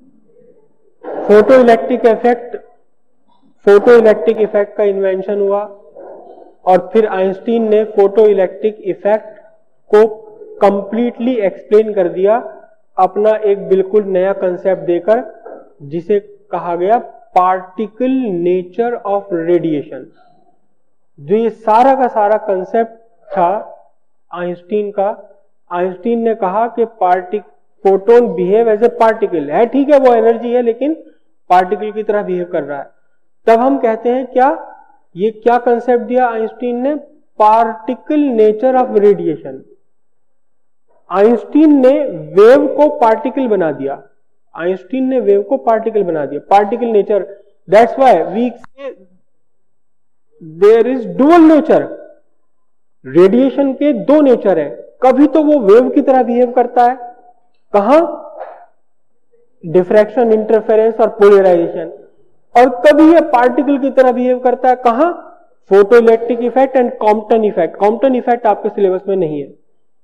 Photo electric effect का invention हुआ और फिर आइंस्टीन ने फोटो इलेक्ट्रिक इफेक्ट को कंप्लीटली एक्सप्लेन कर दिया अपना एक बिल्कुल नया कंसेप्ट देकर, जिसे कहा गया पार्टिकल नेचर ऑफ रेडिएशन। जो ये सारा का सारा कंसेप्ट था आइंस्टीन का, आइंस्टीन ने कहा कि photon behave as a particle है, ठीक है वो एनर्जी है लेकिन पार्टिकल की तरह बिहेव कर रहा है। तब हम कहते हैं क्या कंसेप्ट दिया आइंस्टीन ने? Particle nature of radiation. Einstein ने वेव को पार्टिकल बना दिया, particle nature. That's why we say there is dual nature. Radiation के दो नेचर है, कभी तो वो वेव की तरह बिहेव करता है, कहां? डिफ्रैक्शन, इंटरफेरेंस और पोलराइजेशन, और कभी ये पार्टिकल की तरह बिहेव करता है, कहां? Photoelectric effect and Compton effect. Compton effect आपके सिलेबस में नहीं है।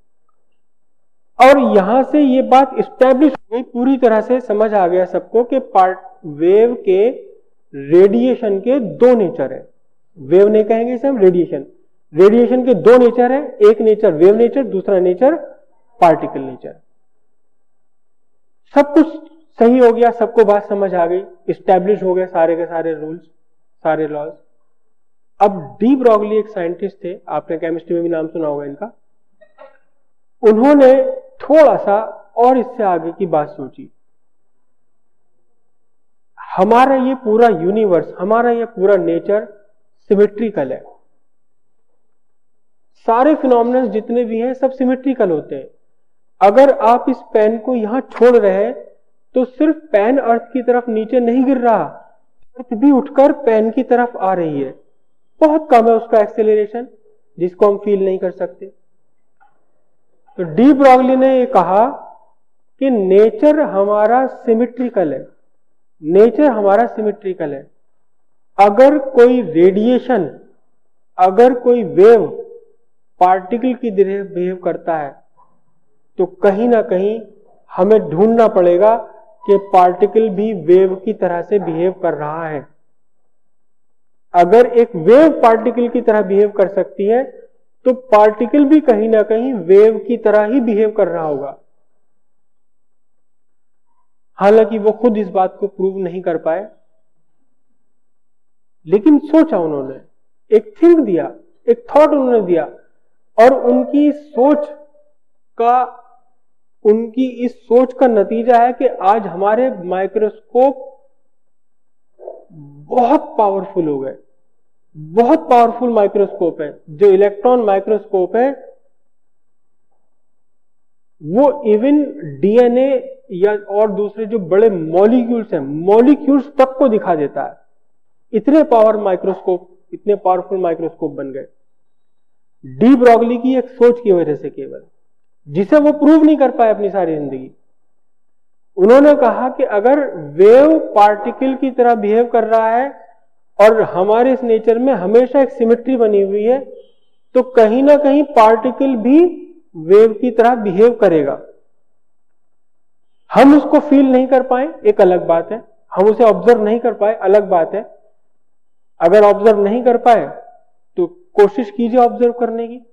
और यहां से ये बात स्टैब्लिश हो गई, पूरी तरह से समझ आ गया सबको कि वेव के रेडिएशन के दो नेचर है। वेव नहीं कहेंगे इसे हम, रेडिएशन के दो नेचर है, एक नेचर वेव नेचर, दूसरा नेचर पार्टिकल नेचर। सब कुछ सही हो गया, सबको बात समझ आ गई, स्टैब्लिश हो गए सारे के सारे रूल्स, सारे लॉज। अब डी ब्रॉगली एक साइंटिस्ट थे, आपने केमिस्ट्री में भी नाम सुना होगा इनका। उन्होंने थोड़ा सा और इससे आगे की बात सोची। हमारा ये पूरा यूनिवर्स, हमारा ये पूरा नेचर सिमेट्रिकल है। सारे फिनोमेनन जितने भी हैं सब सिमेट्रिकल होते हैं। अगर आप इस पेन को यहां छोड़ रहे हैं तो सिर्फ पेन अर्थ की तरफ नीचे नहीं गिर रहा, अर्थ भी उठकर पेन की तरफ आ रही है। बहुत कम है उसका एक्सेलरेशन, जिसको हम फील नहीं कर सकते। तो डी ब्रॉगली ने ये कहा कि नेचर हमारा सिमेट्रिकल है, अगर कोई रेडिएशन, अगर कोई वेव पार्टिकल की तरह बिहेव करता है तो कहीं ना कहीं हमें ढूंढना पड़ेगा कि पार्टिकल भी वेव की तरह से बिहेव कर रहा है। अगर एक वेव पार्टिकल की तरह बिहेव कर सकती है तो पार्टिकल भी कहीं ना कहीं वेव की तरह ही बिहेव कर रहा होगा। हालांकि वो खुद इस बात को प्रूव नहीं कर पाए, लेकिन सोचा उन्होंने, एक थिंक दिया, एक थॉट उन्होंने दिया, और उनकी इस सोच का नतीजा है कि आज हमारे माइक्रोस्कोप बहुत पावरफुल हो गए, बहुत पावरफुल माइक्रोस्कोप है। जो इलेक्ट्रॉन माइक्रोस्कोप है वो इवन डीएनए या और दूसरे जो बड़े मॉलिक्यूल्स हैं, मॉलिक्यूल्स तक को दिखा देता है। इतने पावरफुल माइक्रोस्कोप बन गए डी ब्रॉगली की एक सोच की वजह से, केवल, जिसे वो प्रूव नहीं कर पाए अपनी सारी जिंदगी। उन्होंने कहा कि अगर वेव पार्टिकल की तरह बिहेव कर रहा है और हमारे इस नेचर में हमेशा एक सिमेट्री बनी हुई है, तो कहीं ना कहीं पार्टिकल भी वेव की तरह बिहेव करेगा। हम उसको फील नहीं कर पाए, एक अलग बात है, हम उसे ऑब्जर्व नहीं कर पाए, अलग बात है। अगर ऑब्जर्व नहीं कर पाए तो कोशिश कीजिए ऑब्जर्व करने की।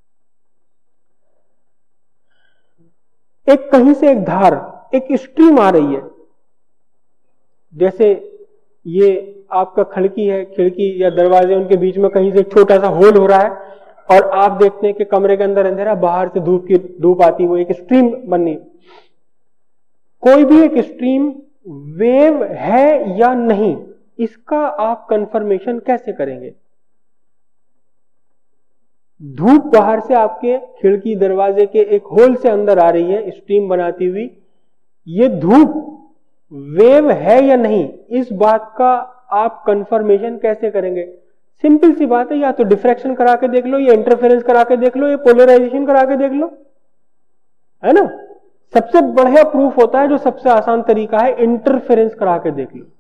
एक कहीं से एक धार, एक स्ट्रीम आ रही है, जैसे ये आपका खिड़की या दरवाजे, उनके बीच में कहीं से एक छोटा सा होल हो रहा है और आप देखते हैं कि कमरे के अंदर अंधेरा, बाहर से धूप आती हुई एक स्ट्रीम बननी। कोई भी एक स्ट्रीम वेव है या नहीं, इसका आप कंफर्मेशन कैसे करेंगे? धूप बाहर से आपके खिड़की दरवाजे के एक होल से अंदर आ रही है स्ट्रीम बनाती हुई, ये धूप वेव है या नहीं, इस बात का आप कंफर्मेशन कैसे करेंगे? सिंपल सी बात है, या तो डिफ्रैक्शन करा के देख लो, या इंटरफेरेंस करा के देख लो, या पोलराइजेशन करा के देख लो, है ना। सबसे बढ़िया प्रूफ होता है, जो सबसे आसान तरीका है, इंटरफेरेंस करा के देख लो।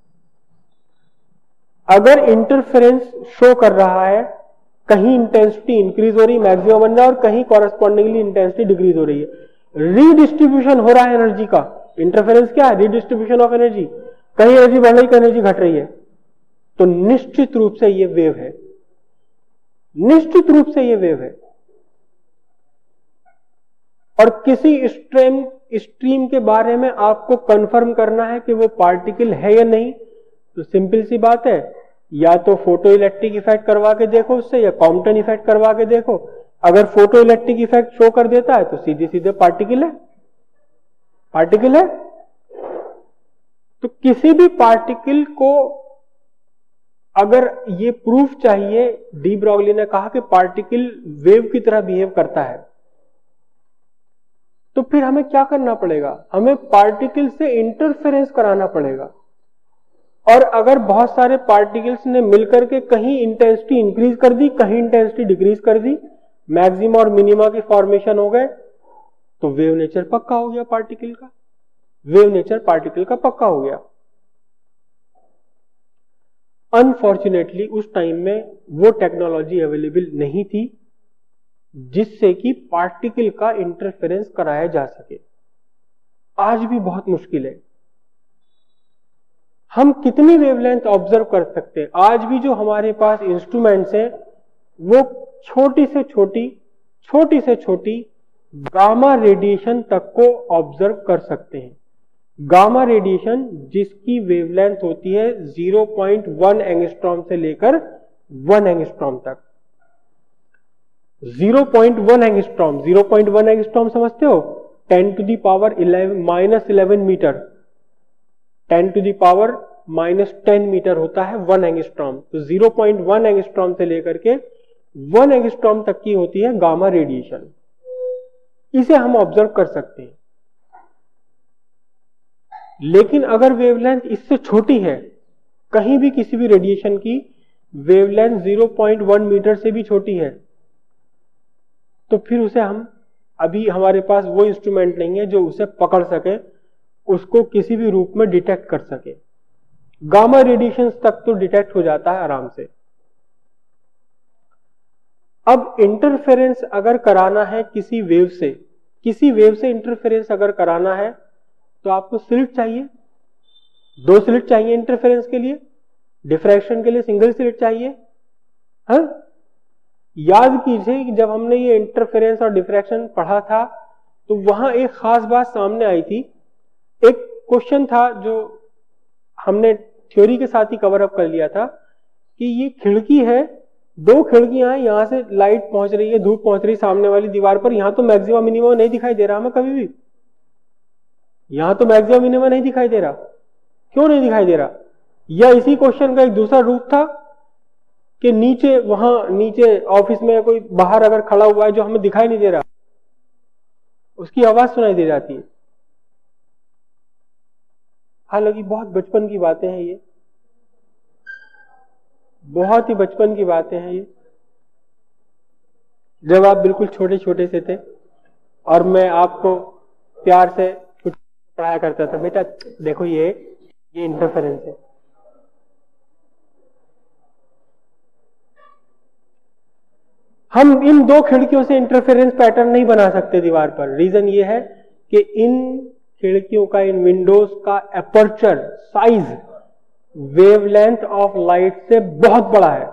अगर इंटरफेरेंस शो कर रहा है, कहीं इंटेंसिटी इंक्रीज हो रही, मैक्सिमम बन रहा है, और कहीं कॉरेस्पॉन्डिंगली इंटेंसिटी डिक्रीज हो रही है, रीडिस्ट्रीब्यूशन हो रहा है एनर्जी का, इंटरफेरेंस क्या है? Redistribution of energy. कहीं एनर्जी बढ़ रही, कहीं एनर्जी घट रही है, तो निश्चित रूप से ये वेव है, निश्चित रूप से ये वेव है। और किसी स्ट्रीम के बारे में आपको कंफर्म करना है कि वो पार्टिकल है या नहीं, तो सिंपल सी बात है, या तो फोटो इलेक्ट्रिक इफेक्ट करवा के देखो उससे, या कॉम्पटन इफेक्ट करवा के देखो। अगर फोटो इलेक्ट्रिक इफेक्ट शो कर देता है तो सीधे सीधे पार्टिकल है, पार्टिकल है। तो किसी भी पार्टिकल को अगर ये प्रूफ चाहिए, डी ब्रॉगली ने कहा कि पार्टिकल वेव की तरह बिहेव करता है, तो फिर हमें क्या करना पड़ेगा? हमें पार्टिकल से इंटरफेरेंस कराना पड़ेगा। और अगर बहुत सारे पार्टिकल्स ने मिलकर के कहीं इंटेंसिटी इंक्रीज कर दी, कहीं इंटेंसिटी डिक्रीज कर दी, मैक्सिमा और मिनिमा के फॉर्मेशन हो गए, तो वेव नेचर पक्का हो गया पार्टिकल का, वेव नेचर पार्टिकल का पक्का हो गया। अनफॉर्चुनेटली उस टाइम में वो टेक्नोलॉजी अवेलेबल नहीं थी जिससे कि पार्टिकल का इंटरफेरेंस कराया जा सके। आज भी बहुत मुश्किल है। हम कितनी वेवलेंथ ऑब्जर्व कर सकते हैं? आज भी जो हमारे पास इंस्ट्रूमेंट्स हैं वो छोटी से छोटी गामा रेडिएशन तक को ऑब्जर्व कर सकते हैं। गामा रेडिएशन जिसकी वेवलेंथ होती है 0.1 एंगस्ट्रॉम से लेकर 1 एंगस्ट्रॉम तक। 0.1 एंगस्ट्रॉम, 0.1 एंगस्ट्रॉम समझते हो? 10 to the power -11 metre, 10 to the power -10 metre होता है 1 एंगस्ट्रॉम। तो 0.1 एंगस्ट्रॉम से लेकर के 1 एंगस्ट्रॉम तक की होती है गामा रेडिएशन। इसे हम ऑब्जर्व कर सकते हैं। लेकिन अगर वेवलेंथ इससे छोटी है, कहीं भी किसी भी रेडिएशन की वेवलेंथ 0.1 मीटर से भी छोटी है, तो फिर उसे हम, अभी हमारे पास वो इंस्ट्रूमेंट नहीं है जो उसे पकड़ सके, उसको किसी भी रूप में डिटेक्ट कर सके। गामा रेडिएशन तक तो डिटेक्ट हो जाता है आराम से। अब इंटरफेरेंस अगर कराना है किसी वेव से इंटरफेरेंस अगर कराना है तो आपको स्लिट चाहिए, 2 स्लिट चाहिए इंटरफेरेंस के लिए, डिफ्रैक्शन के लिए सिंगल स्लिट चाहिए। हाँ, याद कीजिए कि जब हमने ये इंटरफेरेंस और डिफ्रैक्शन पढ़ा था तो वहां एक खास बात सामने आई थी। एक क्वेश्चन था जो हमने थ्योरी के साथ ही कवर अप कर लिया था कि ये खिड़की है, 2 खिड़कियां हैं, यहां से लाइट पहुंच रही है, धूप पहुंच रही है सामने वाली दीवार पर, यहां तो मैक्सिमम मिनिमम नहीं दिखाई दे रहा हमें कभी भी, यहां तो मैक्सिमम मिनिमम नहीं दिखाई दे रहा। क्यों नहीं दिखाई दे रहा? या इसी क्वेश्चन का एक दूसरा रूप था कि नीचे, वहां नीचे ऑफिस में कोई बाहर अगर खड़ा हुआ है जो हमें दिखाई नहीं दे रहा, उसकी आवाज सुनाई दे जाती है। हालांकि बहुत बचपन की बातें हैं ये, बहुत ही बचपन की बातें हैं ये, जब आप बिल्कुल छोटे छोटे से थे और मैं आपको प्यार से पढ़ाया करता था, बेटा देखो ये इंटरफेरेंस है। हम इन 2 खिड़कियों से इंटरफेरेंस पैटर्न नहीं बना सकते दीवार पर। रीजन ये है कि इन खिड़कियों का, इन विंडोज का aperture size wavelength of light से बहुत बड़ा है।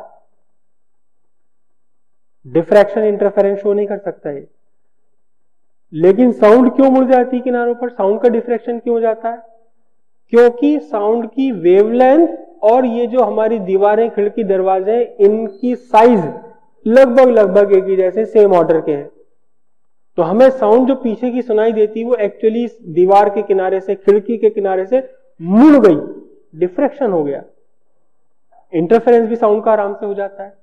डिफ्रैक्शन इंटरफेरेंस शो नहीं कर सकता है। लेकिन साउंड क्यों मुड़ जाती है किनारों पर? साउंड का डिफ्रैक्शन क्यों हो जाता है? क्योंकि साउंड की वेवलेंथ और ये जो हमारी दीवारें, खिड़की, दरवाजे, इनकी साइज लगभग एक ही जैसे सेम ऑर्डर के हैं। तो हमें साउंड जो पीछे की सुनाई देती है वो एक्चुअली दीवार के किनारे से, खिड़की के किनारे से मुड़ गई, डिफ्रैक्शन हो गया। इंटरफेरेंस भी साउंड का आराम से हो जाता है।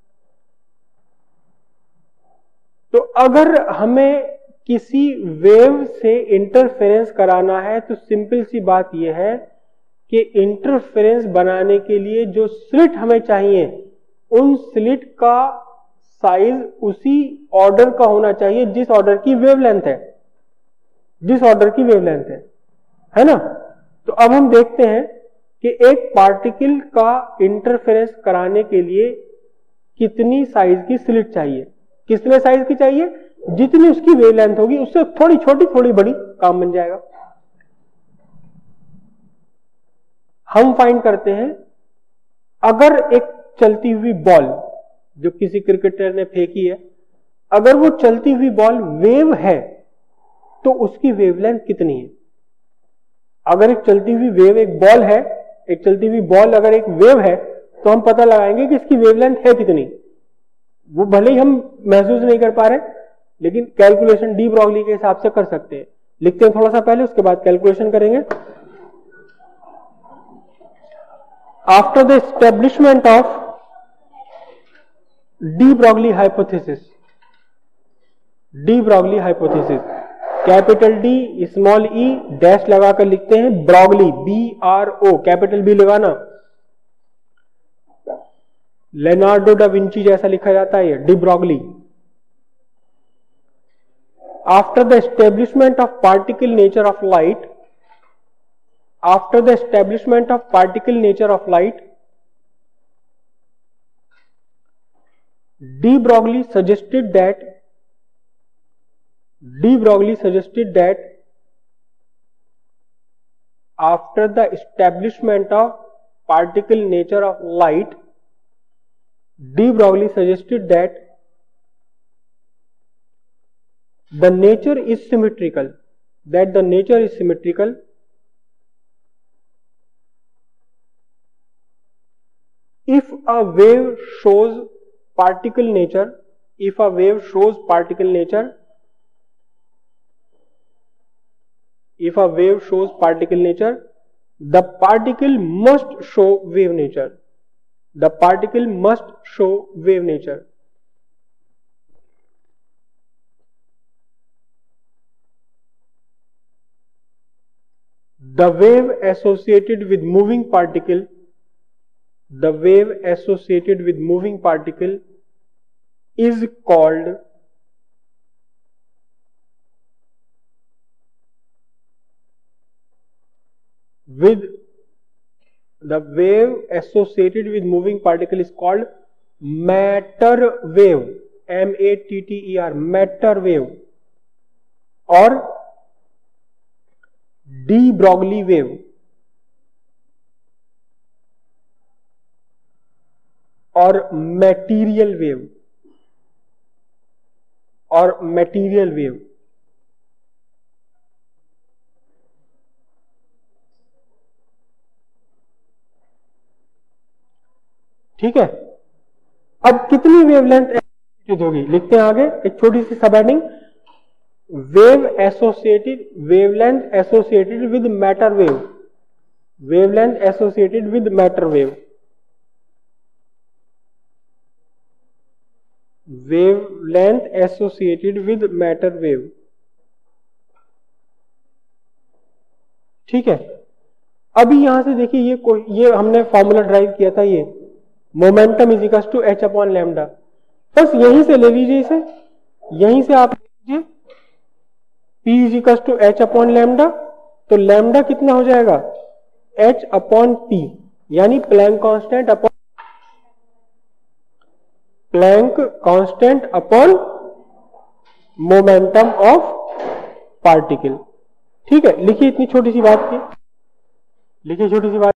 तो अगर हमें किसी वेव से इंटरफेरेंस कराना है तो सिंपल सी बात यह है कि इंटरफेरेंस बनाने के लिए जो स्लिट हमें चाहिए, उन स्लिट का साइज उसी ऑर्डर का होना चाहिए जिस ऑर्डर की वेवलेंथ है, जिस ऑर्डर की वेवलेंथ है ना। तो अब हम देखते हैं कि एक पार्टिकल का इंटरफेरेंस कराने के लिए कितनी साइज की स्लिट चाहिए। कितने साइज की चाहिए? जितनी उसकी वेवलेंथ होगी, उससे थोड़ी छोटी थोड़ी बड़ी काम बन जाएगा। हम फाइंड करते हैं अगर एक चलती हुई बॉल जो किसी क्रिकेटर ने फेंकी है, अगर वो चलती हुई बॉल वेव है तो उसकी वेवलेंथ कितनी है। अगर एक चलती हुई वेव एक बॉल है, एक चलती हुई बॉल अगर एक वेव है तो हम पता लगाएंगे कि इसकी वेवलेंथ है कितनी। वो भले ही हम महसूस नहीं कर पा रहे, लेकिन कैलकुलेशन डी ब्रॉगली के हिसाब से कर सकते हैं। लिखते हैं थोड़ा सा पहले, उसके बाद कैलकुलेशन करेंगे। After the establishment of de Broglie hypothesis, de Broglie hypothesis, capital D small E dash लगाकर लिखते हैं ब्रॉगली, BRO, कैपिटल बी लगाना। लेनार्डो डा विंची जैसा लिखा जाता है ये, de Broglie. After the establishment of particle nature of light, after the establishment of particle nature of light, de Broglie suggested that after the establishment of particle nature of light, de Broglie suggested that the nature is symmetrical, if a wave shows particle nature, if a wave shows particle nature, if a wave shows particle nature, the particle must show wave nature, the particle must show wave nature. The wave associated with moving particle, the wave associated with moving particle is called the wave associated with moving particle is called matter wave, MATTER, matter wave, or de Broglie wave, और material wave, और material wave. ठीक है, अब कितनी wavelength होगी लिखते हैं आगे, एक छोटी सी subheading, wave associated, wavelength associated with matter wave, wavelength associated with matter wave, wavelength associated with matter wave। ठीक है, अभी यहां से देखिए ये हमने फॉर्मूला ड्राइव किया था, ये momentum is equal to h upon lambda, बस यहीं से ले लीजिए इसे, यहीं से आप लीजिए P is equal to h upon lambda, तो लैम्डा कितना हो जाएगा h अपॉन P, यानी Planck constant upon Planck constant upon momentum of particle. ठीक है, लिखिए इतनी छोटी सी बात की, लिखिए छोटी सी बात।